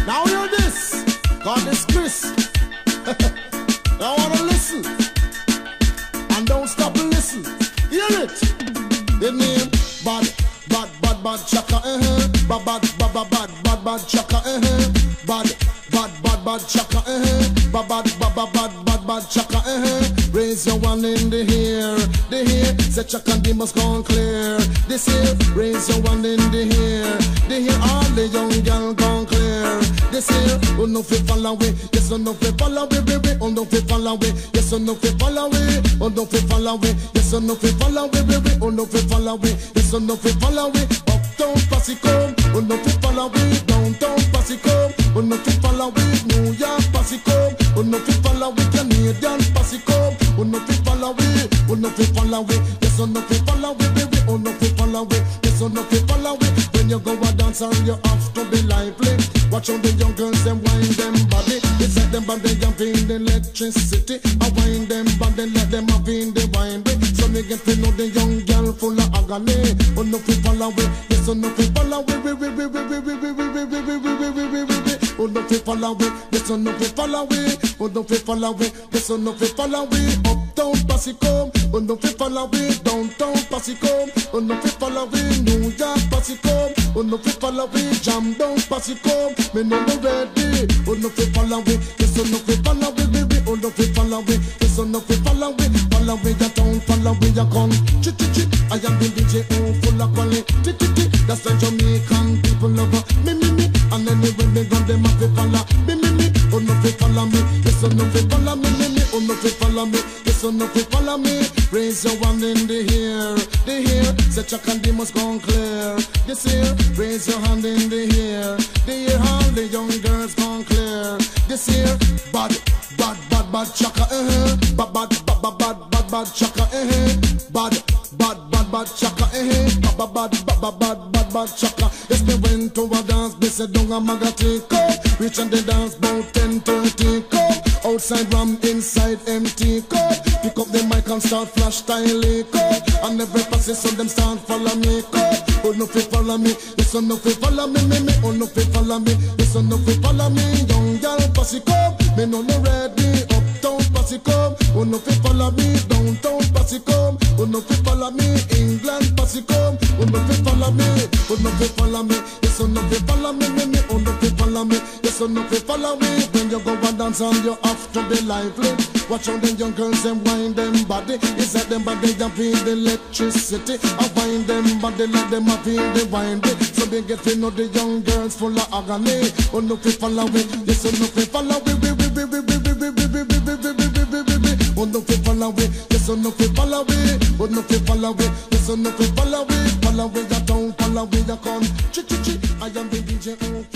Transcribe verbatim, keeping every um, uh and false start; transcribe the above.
Now hear this. God is Chris. I wanna listen. And don't stop and listen. Hear it. The name bad, bad, bad, bad chaka. Uh-huh. Bad, bad, bad, bad, bad, bad, bad chaka. Uh-huh. Bad, bad, bad, bad chaka. Uh-huh. Bad, bad, bad, bad, bad, bad, bad chaka. Uh-huh. Raise your one in the air, the air. Say chaka demons gone clear. This here, raise your one in the air, the air. All the young girl gone clear. This here, oh no fi fall away, yes oh no fi fall away, baby, oh no fi fall away, yes oh no fi fall away, oh no fi fall away, yes oh no fi fall away, baby, oh no fi fall away, yes oh no fi fall away. Uptown posse come, oh no fi fall away, downtown posse come, oh no fi fall away, New York posse come, oh no fi fall away, Canadian posse come, oh no fi fall away, oh no fi fall away, yes oh no fi fall away, baby, oh no fi fall away, yes oh no fi fall away. When you go a dance and you have to be lively. Watch how the young girls them wind them body. It's like them body and feel the electricity. I wind them body, let them have in the wine. So me get to know the young girl full of agony. Oh no fi fall away, yes oh no fi fall away. Oh no fi fall away, yes oh no fi fall away. Oh no fi fall away, yes oh no fi fall away. Uptown posse come, oh no fi fall away. Downtown posse come, oh no fi fall away. New York posse come, oh no fi fall away. Jam down posse come, me no no ready. Oh no fi fall away, yes oh no fi fall away, baby. Oh no fi fall away, yes oh no fi fall away. Fall away your town, fall away your gun. Chi chi chi, I am the D J who full of quality. Chi chi chi, that's the Jamaican people love me me me. And anyway me gun them have to follow me me me. Oh no fi follow me, yes oh no fi follow me me me. Oh no fi follow me, yes oh no fi follow me. Raise your one in the air, the air. Say check and they must gone clear. This here, raise your hand in the air, the air. All the young girls gone clear. This here, bad, bad, bad, bad chaka. Uh-huh. Bad, bad, bad, bad, bad, bad, bad chaka. Uh-huh. Bad, bad, bad, bad chaka. Uh-huh. Bad, bad, bad, bad, bad, bad, bad chaka. Yes, me went to a dance, they said don't a magati come. Reach and they dance about ten thirty come. Outside ram, inside empty cup. Pick up the mic and start flash style cup. And every passage so them start follow me cup. Oh no fi follow me, yes oh no fi follow me, me me. Oh no fi follow me, yes oh no fi follow me. Young girl posse come, me no no ready. Uptown posse come, oh no fi follow me. Downtown posse come, oh no fi follow me. England posse come, oh no fi follow me. Oh no fi follow me, yes oh no fi follow me, me me. Oh no fi follow me, yes oh no fi follow me. When you go and dance and you have to be lively. Watch how the young girls them wind them body. It's like them body and feel the electricity. I wind them body like them a feel the wind. So they get to know the young girls full of agony. Oh no fi follow me, yes oh no fi follow me. Oh no fi follow me, yes oh no fi follow me. Oh no fi follow me, yes oh no fi follow me. Follow me, you don't follow me, you come. Chi chi chi, I am the D J.